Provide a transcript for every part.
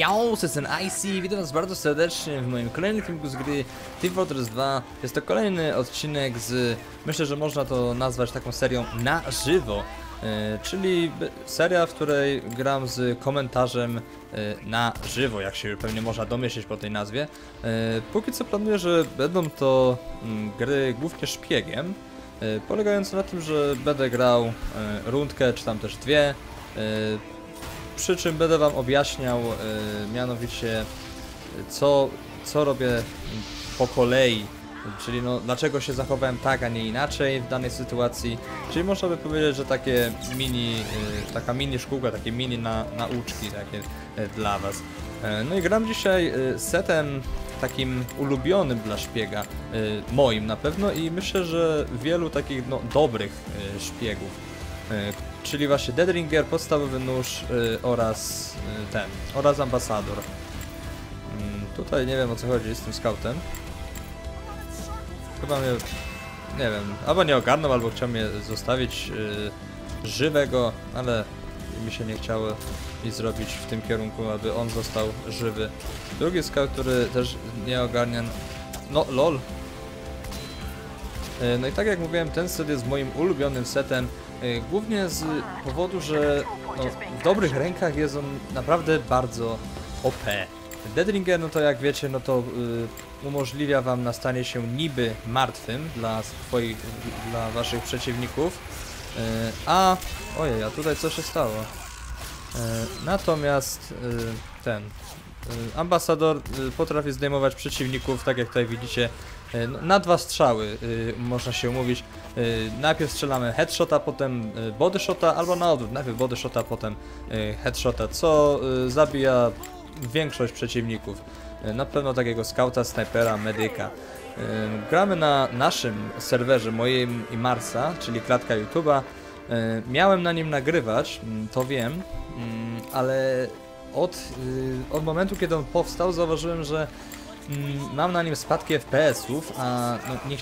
Yo, jestem IC, witam was bardzo serdecznie w moim kolejnym filmiku z gry Team Fortress 2. Jest to kolejny odcinek z, myślę, że można to nazwać taką serią na żywo, czyli seria, w której gram z komentarzem na żywo, jak się pewnie można domyślić po tej nazwie. Póki co planuję, że będą to gry głównie szpiegiem, polegające na tym, że będę grał rundkę, czy tam też dwie. Przy czym będę wam objaśniał mianowicie co robię po kolei, czyli no, dlaczego się zachowałem tak, a nie inaczej w danej sytuacji. Czyli można by powiedzieć, że takie taka mini szkółka, takie mini nauczki takie dla was. No i gram dzisiaj setem takim ulubionym dla szpiega, moim na pewno, i myślę, że wielu takich dobrych szpiegów. Czyli właśnie Deadringer, podstawowy nóż oraz ambasador. Tutaj nie wiem, o co chodzi z tym scoutem. Chyba mnie, nie wiem, albo nie ogarnął, albo chciał mnie zostawić żywego, ale mi się nie chciało nic zrobić w tym kierunku, aby on został żywy. Drugi scout, który też nie ogarnia, no lol. No i tak jak mówiłem, ten set jest moim ulubionym setem, głównie z powodu, że w dobrych rękach jest on naprawdę bardzo OP. Deadringer, no to jak wiecie, no to umożliwia wam nastanie się niby martwym dla waszych przeciwników, ojej, a tutaj co się stało? Natomiast ambasador potrafi zdejmować przeciwników, tak jak tutaj widzicie, na dwa strzały, można się umówić. Najpierw strzelamy headshota, potem bodyshota, albo na odwrót, najpierw bodyshota, potem headshota, co zabija większość przeciwników. Na pewno takiego skauta, snajpera, medyka. Gramy na naszym serwerze, moim i Marsa, czyli klatka YouTube'a. Miałem na nim nagrywać, to wiem, ale od momentu, kiedy on powstał, zauważyłem, że mam na nim spadki FPS-ów, a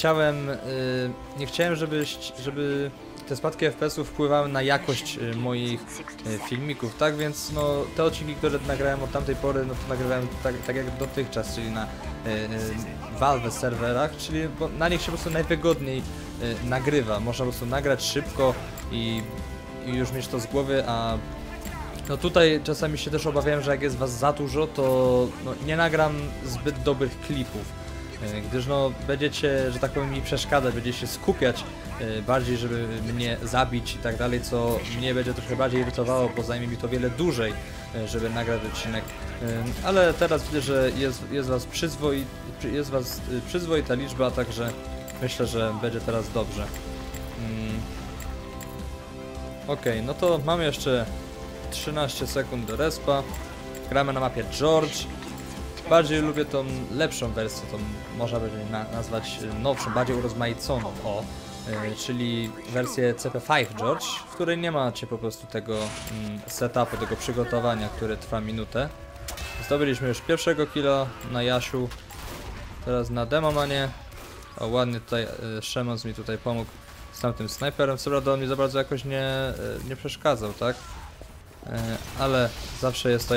nie chciałem, żeby te spadki FPS-ów wpływały na jakość moich filmików, tak więc te odcinki, które nagrałem od tamtej pory, to nagrywałem tak jak dotychczas, czyli na Valve serwerach, czyli na nich się po prostu najwygodniej nagrywa. Można po prostu nagrać szybko i już mieć to z głowy, a tutaj czasami się też obawiałem, że jak jest was za dużo, to nie nagram zbyt dobrych klipów, gdyż będziecie, że tak powiem, mi przeszkadzać, będziecie się skupiać bardziej, żeby mnie zabić i tak dalej, co mnie będzie trochę bardziej irytowało, bo zajmie mi to wiele dłużej, żeby nagrać odcinek. Ale teraz widzę, że jest was przyzwoita liczba, także myślę, że będzie teraz dobrze. Okej, no to mamy jeszcze 13 sekund do respa. Gramy na mapie George. Bardziej lubię tą lepszą wersję, tą można będzie nazwać nowszą, bardziej urozmaiconą, czyli wersję CP5 George, w której nie macie po prostu tego setupu, tego przygotowania, które trwa minutę. Zdobyliśmy już pierwszego killa na Jasiu, teraz na Demomanie. O, ładnie tutaj Szemons mi tutaj pomógł z tamtym snajperem, co prawda on mi za bardzo jakoś nie przeszkadzał, tak? Ale zawsze jest to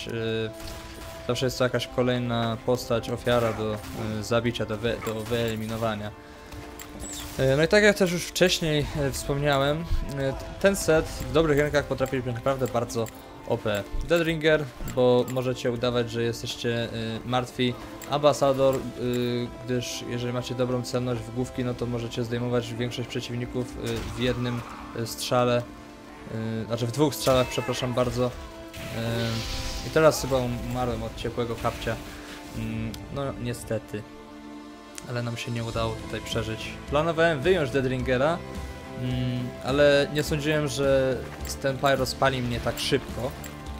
jakaś kolejna postać, ofiara do zabicia, do wyeliminowania. No i tak jak też już wcześniej wspomniałem, ten set w dobrych rękach potrafi być naprawdę bardzo OP. Deadringer, bo możecie udawać, że jesteście martwi. Ambasador, gdyż jeżeli macie dobrą celność w główki, no to możecie zdejmować większość przeciwników w jednym strzale. Znaczy w dwóch strzałach, przepraszam bardzo. I teraz chyba umarłem od ciepłego kapcia. No niestety. Ale nam się nie udało tutaj przeżyć. Planowałem wyjąć Deadringera, ale nie sądziłem, że ten pyro spali mnie tak szybko.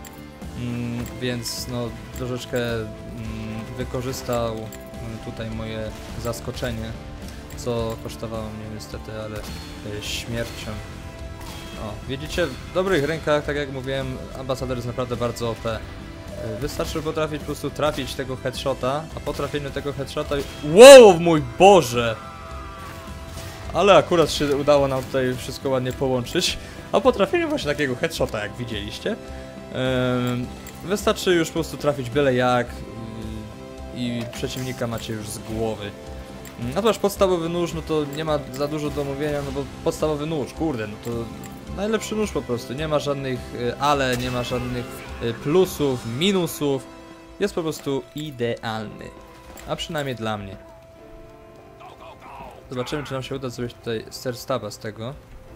Więc troszeczkę wykorzystał tutaj moje zaskoczenie, co kosztowało mnie niestety, ale śmiercią. Widzicie, w dobrych rękach, tak jak mówiłem, ambasador jest naprawdę bardzo OP. Wystarczy potrafić po prostu trafić tego headshota, a po trafieniu tego headshota... Wow, mój Boże! Ale akurat się udało nam tutaj wszystko ładnie połączyć. A po trafieniu właśnie takiego headshota, jak widzieliście, Wystarczy już po prostu trafić byle jak i przeciwnika macie już z głowy. Natomiast podstawowy nóż, no to nie ma za dużo do mówienia, no bo podstawowy nóż, kurde, no to najlepszy nóż po prostu. Nie ma żadnych ale, nie ma żadnych plusów, minusów. Jest po prostu idealny. A przynajmniej dla mnie. Zobaczymy, czy nam się uda zrobić tutaj stair-staba z tego.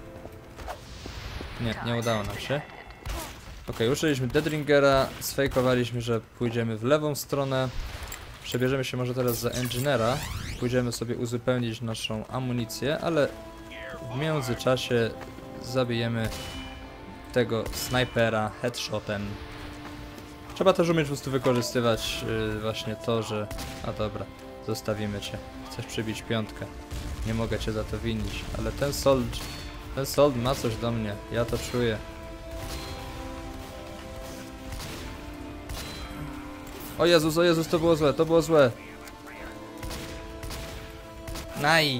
Nie udało nam się. Ok, użyliśmy Deadringera, sfejkowaliśmy, że pójdziemy w lewą stronę. Przebierzemy się może teraz za Engineera. Pójdziemy sobie uzupełnić naszą amunicję, ale w międzyczasie zabijemy tego snajpera headshotem. Trzeba też umieć po prostu wykorzystywać właśnie to, że... A dobra, zostawimy cię. Chcesz przybić piątkę. Nie mogę cię za to winić, ale ten sold ma coś do mnie. Ja to czuję. O Jezus, to było złe, to było złe. Naj.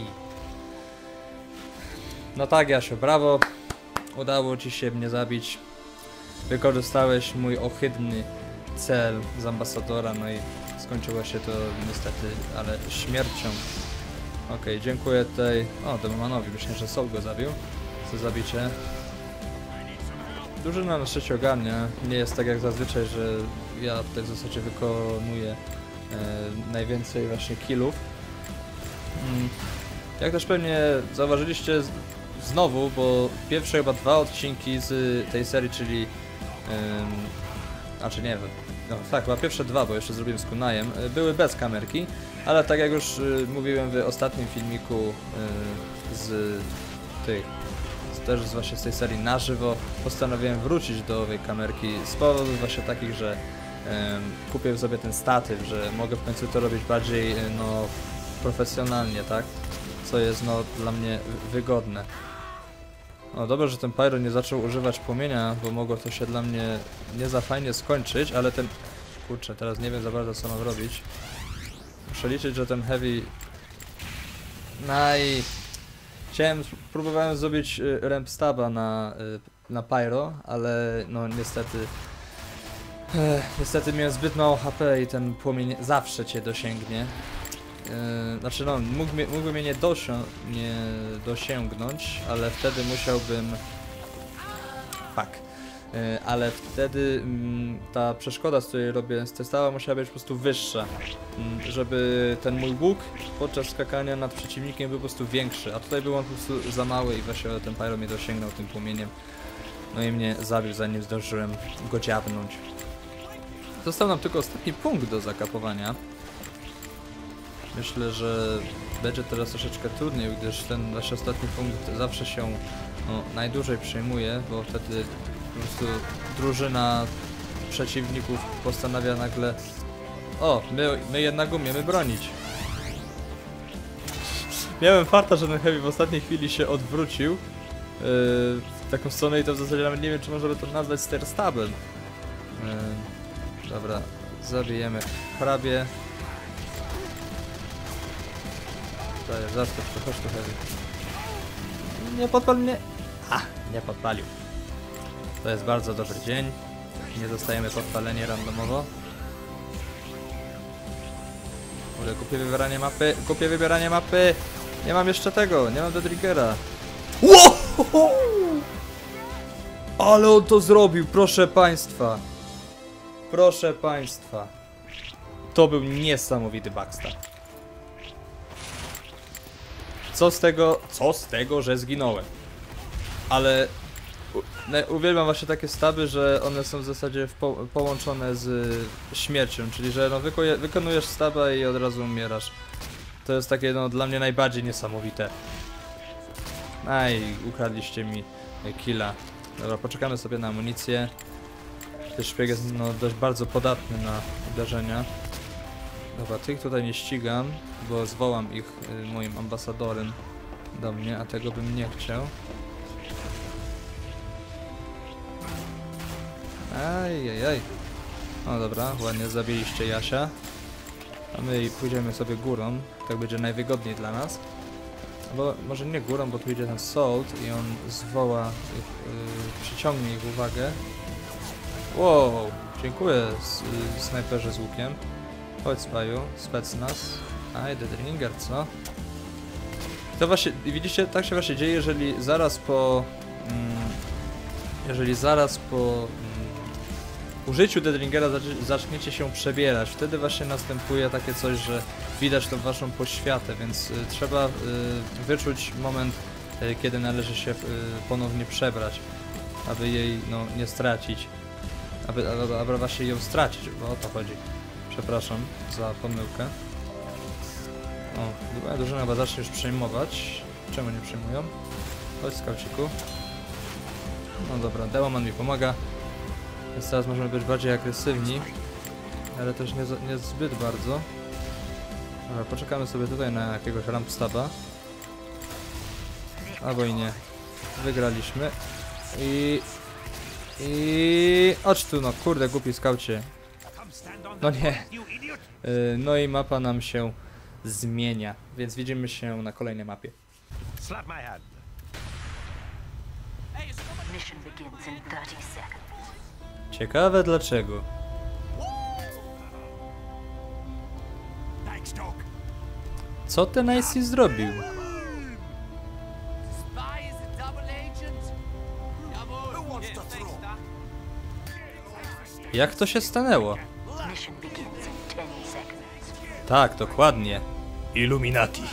No tak, Jasiu, brawo. Udało ci się mnie zabić. Wykorzystałeś mój ohydny cel z ambasadora, no i skończyło się to niestety, ale śmiercią. Okej, dziękuję tej... O, Demomanowi, myślę, że Soul go zabił. Co zabicie? Drużyna na szczęście ogarnia. Nie jest tak jak zazwyczaj, że ja tutaj w zasadzie wykonuję najwięcej właśnie killów. Jak też pewnie zauważyliście znowu, bo pierwsze chyba 2 odcinki z tej serii, czyli... znaczy nie wiem, no tak, chyba pierwsze 2, bo jeszcze zrobiłem z Kunajem, były bez kamerki, ale tak jak już mówiłem w ostatnim filmiku z tych, też właśnie z tej serii na żywo, postanowiłem wrócić do owej kamerki z powodów właśnie takich, że kupię sobie ten statyw, że mogę w końcu to robić bardziej no profesjonalnie, tak? Co jest no dla mnie wygodne. No dobrze, że ten Pyro nie zaczął używać płomienia, bo mogło to się dla mnie nie za fajnie skończyć, ale ten... Kurczę, teraz nie wiem za bardzo co mam robić. Muszę liczyć, że ten Heavy... Próbowałem zrobić ramp staba na Pyro, ale no niestety... niestety miałem zbyt mało HP i ten płomień zawsze cię dosięgnie. Znaczy no, mógłby mnie nie dosięgnąć, ale wtedy musiałbym... ale wtedy ta przeszkoda, z której robię stała, musiała być po prostu wyższa, żeby ten mój łuk podczas skakania nad przeciwnikiem był po prostu większy, a tutaj był on po prostu za mały i właśnie ten Pyro mnie dosięgnął tym płomieniem, no i mnie zabił, zanim zdążyłem go dziabnąć. Został nam tylko ostatni punkt do zakapowania. Myślę, że będzie teraz troszeczkę trudniej, gdyż ten nasz ostatni punkt zawsze się najdłużej przejmuje, bo wtedy po prostu drużyna przeciwników postanawia nagle: o, my jednak umiemy bronić. Miałem farta, że ten Heavy w ostatniej chwili się odwrócił w taką stronę i to w zasadzie nawet nie wiem, czy możemy to nazwać stair-stabem. Dobra, zabijemy hrabie. Zaskocz to, chodź tu Heavy. Nie podpal mnie. Nie podpalił. To jest bardzo dobry dzień. Nie zostajemy podpaleni randomowo. Kurde, kupię wybieranie mapy. Nie mam jeszcze tego, nie mam Deadringera. Wow! Ale on to zrobił, proszę państwa. Proszę państwa. To był niesamowity backstab. Co z tego, że zginąłem? Ale uwielbiam właśnie takie staby, że one są w zasadzie połączone z śmiercią, czyli że no wykonujesz staba i od razu umierasz. To jest takie no dla mnie najbardziej niesamowite. Ukradliście mi killa. Dobra, poczekamy sobie na amunicję. Ten szpieg jest no dość bardzo podatny na uderzenia. Dobra, tych tutaj nie ścigam, bo zwołam ich moim ambasadorem do mnie, a tego bym nie chciał. Ajajaj. No dobra, ładnie zabiliście Jasia. A my pójdziemy sobie górą, tak będzie najwygodniej dla nas. Bo może nie górą, bo tu idzie ten Salt i on zwoła ich, przyciągnie ich uwagę. Wow, dziękuję snajperze z łukiem. Chodź spaju, specnaz. Aj, Deadringer, co? To właśnie, widzicie, tak się właśnie dzieje, jeżeli zaraz po... użyciu Deadringera zaczniecie się przebierać. Wtedy właśnie następuje takie coś, że widać tą waszą poświatę, więc trzeba wyczuć moment, kiedy należy się ponownie przebrać, aby jej no, nie stracić. Aby właśnie ją stracić, bo o to chodzi. Przepraszam za pomyłkę. O, moja drużyna chyba zacznie już przejmować. Czemu nie przejmują? Chodź, skauciku. No dobra, Demoman mi pomaga. Więc teraz możemy być bardziej agresywni. Ale też nie zbyt bardzo. Dobra, poczekamy sobie tutaj na jakiegoś rampstaba. Albo i nie. Wygraliśmy. Chodź tu, no kurde, głupi skaucie. No nie. No i mapa nam się zmienia. Więc widzimy się na kolejnej mapie. Ciekawe dlaczego. Co ten Icy zrobił? Jak to się stanęło? Tak, dokładnie. Illuminati.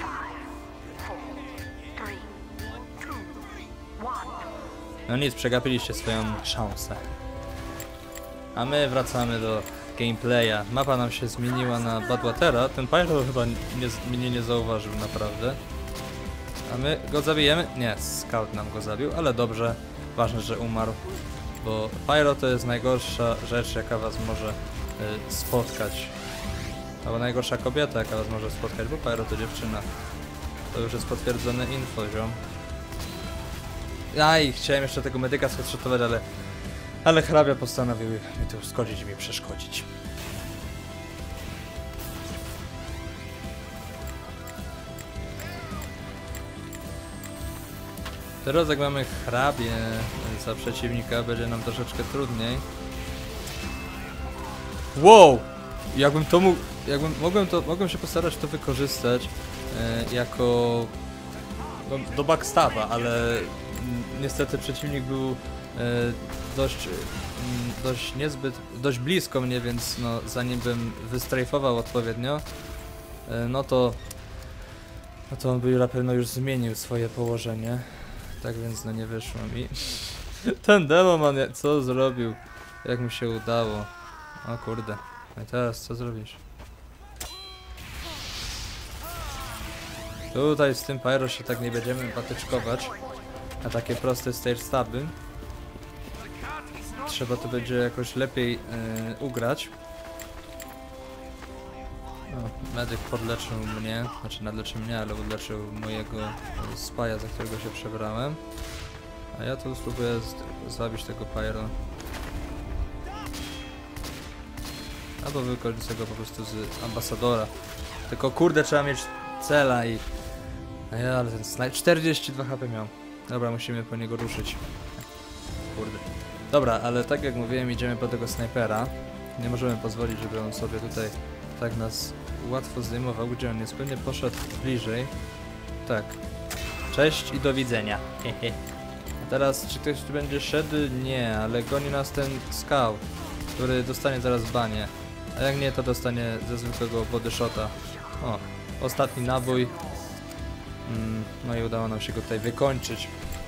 No nic, przegapiliście swoją szansę. A my wracamy do gameplaya. Mapa nam się zmieniła na Badwatera. Ten Pyro chyba mnie nie zauważył naprawdę. A my go zabijemy? Nie, Scout nam go zabił, ale dobrze. Ważne, że umarł. Bo Pyro to jest najgorsza rzecz, jaka was może spotkać. Albo najgorsza kobieta, jaka was może spotkać, bo Pyro to dziewczyna. To już jest potwierdzone info, ziom. Aj, chciałem jeszcze tego medyka skonsultować, ale hrabia postanowił mi tu wskoczyć i mi przeszkodzić. Teraz jak mamy hrabię za przeciwnika, będzie nam troszeczkę trudniej. Wow! Mogłem się postarać to wykorzystać jako do backstaba, ale niestety przeciwnik był dość blisko mnie, więc no, zanim bym wystrajfował odpowiednio, no to on by na pewno już zmienił swoje położenie. Tak więc no nie wyszło mi. Ten Demoman co zrobił? Jak mu się udało? O kurde. No i teraz co zrobisz? Tutaj z tym Pyro się tak nie będziemy patyczkować. Na takie proste stage staby. Trzeba to będzie jakoś lepiej ugrać. O, medyk podleczył mnie, znaczy nadleczył mnie, ale podleczył mojego spaja, za którego się przebrałem. A ja tu spróbuję zabić tego Pyro. Albo wykorzystać go po prostu z ambasadora. Tylko kurde, trzeba mieć cela i... ale ten slajd 42 HP miał. Dobra, musimy po niego ruszyć. Kurde. Dobra, ale tak jak mówiłem, idziemy po tego snajpera. Nie możemy pozwolić, żeby on sobie tutaj tak nas łatwo zdejmował. Gdzie on jest? Pewnie poszedł bliżej. Tak. Cześć i do widzenia. A teraz, czy ktoś tu będzie szedł? Nie, ale goni nas ten scout, który dostanie zaraz banie. A jak nie, to dostanie ze zwykłego body shota. O, ostatni nabój. No i udało nam się go tutaj wykończyć.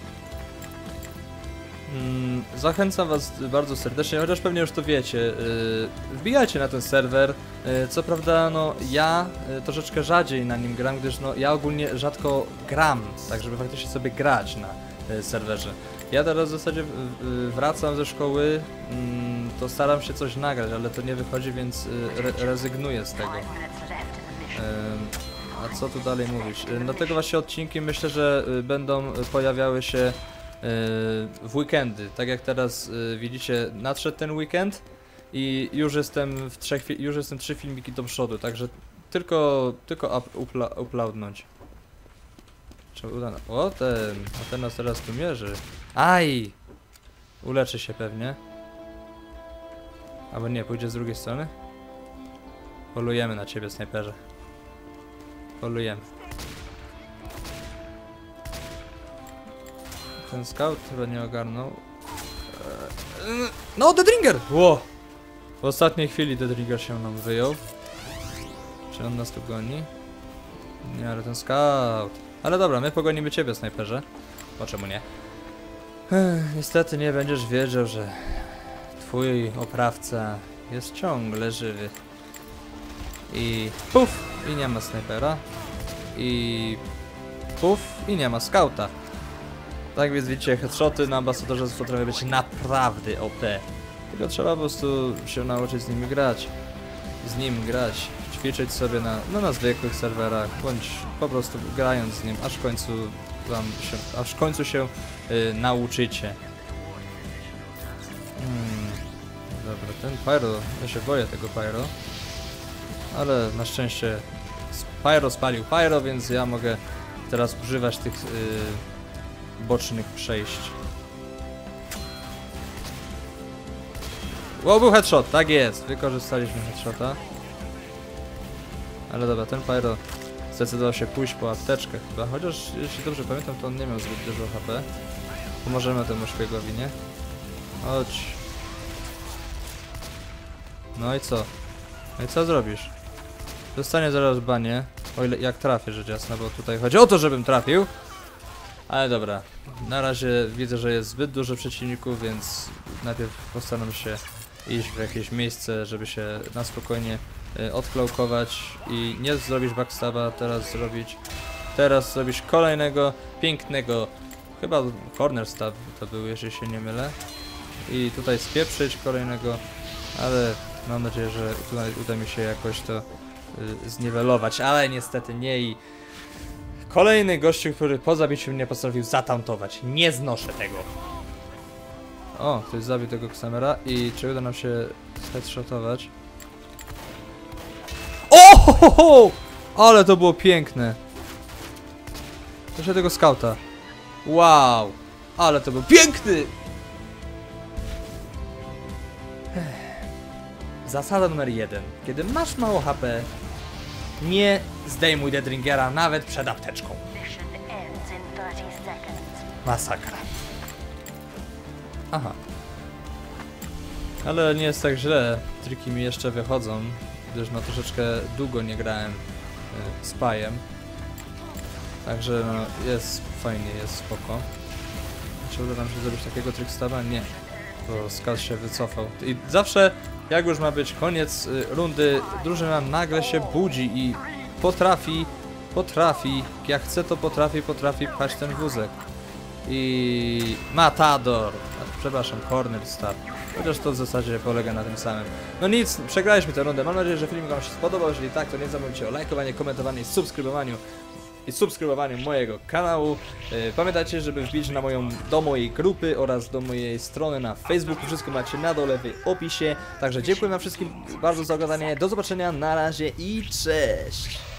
Zachęcam was bardzo serdecznie, chociaż pewnie już to wiecie, wbijajcie na ten serwer. Co prawda, no ja troszeczkę rzadziej na nim gram, gdyż no ja ogólnie rzadko gram, tak żeby faktycznie sobie grać na serwerze. Ja teraz w zasadzie wracam ze szkoły, to staram się coś nagrać, ale to nie wychodzi, więc rezygnuję z tego. A co tu dalej mówić? No tego właśnie odcinki myślę, że będą pojawiały się w weekendy. Tak jak teraz widzicie, nadszedł ten weekend i już jestem już jestem 3 filmiki do przodu, także tylko uploadnąć. Trzeba uda... O ten nas teraz tu mierzy. Aj! Uleczy się pewnie. Albo nie, pójdzie z drugiej strony? Polujemy na ciebie, snajperze. Polujemy. Ten scout chyba nie ogarnął. No, Deadringer! Ło! W ostatniej chwili Deadringer się nam wyjął. Czy on nas tu goni? Nie, ale ten scout. Ale dobra, my pogonimy ciebie, snajperze. Bo czemu nie? Niestety nie będziesz wiedział, że twój oprawca jest ciągle żywy. I puf! I nie ma snajpera. I puf! I nie ma skauta. Tak więc widzicie, headshoty na ambasadorze potrafią być naprawdę OP. Tylko trzeba po prostu się nauczyć z nimi grać. Z nim grać. Ćwiczyć sobie na zwykłych serwerach, bądź po prostu grając z nim, aż w końcu się nauczycie. Dobra, ten Pyro, ja się boję tego Pyro. Ale na szczęście Pyro spalił Pyro, więc ja mogę teraz używać tych bocznych przejść. Wow, był headshot, tak jest, wykorzystaliśmy headshota. Ale dobra, ten Pyro zdecydował się pójść po apteczkę chyba, chociaż jeśli dobrze pamiętam, to on nie miał zbyt dużo HP. Pomożemy temu szpiegowi, nie? Chodź. No i co? No i co zrobisz? Dostanie zaraz banie, o ile jak trafię, rzecz jasna, bo tutaj chodzi o to, żebym trafił. Ale dobra, na razie widzę, że jest zbyt dużo przeciwników, więc najpierw postaram się iść w jakieś miejsce, żeby się na spokojnie odklaukować i nie zrobić backstaba, teraz zrobić kolejnego, pięknego, chyba corner stab to był, jeżeli się nie mylę. I tutaj spieprzyć kolejnego, ale mam nadzieję, że tutaj uda mi się jakoś to zniwelować, ale niestety nie i kolejny gościu, który po zabiciu mnie postanowił zatantować. Nie znoszę tego. O, ktoś zabił tego Xamera i czy uda nam się headshotować? O! Ho, ho, ho! Ale to było piękne. Proszę tego skauta. Wow! Ale to był piękny! Zasada numer 1. Kiedy masz mało HP, nie zdejmuj Deadringera nawet przed apteczką. Masakra. Aha. Ale nie jest tak źle. Triki mi jeszcze wychodzą, gdyż no troszeczkę długo nie grałem z Pajem. Także no jest fajnie, jest spoko. Czy uda nam się zrobić takiego trickstaba? Nie. Bo Skaz się wycofał. I zawsze jak już ma być koniec rundy, drużyna nagle się budzi i potrafi, jak chce to potrafi pchać ten wózek. I Matador, przepraszam, corner stab. Chociaż to w zasadzie polega na tym samym. No nic, przegraliśmy tę rundę. Mam nadzieję, że filmik wam się spodobał. Jeżeli tak, to nie zapomnijcie o lajkowaniu, komentowaniu i subskrybowaniu mojego kanału. Pamiętajcie, żeby wbić do mojej grupy oraz do mojej strony na Facebooku. Wszystko macie na dole w opisie. Także dziękuję wam wszystkim bardzo za oglądanie. Do zobaczenia, na razie i cześć!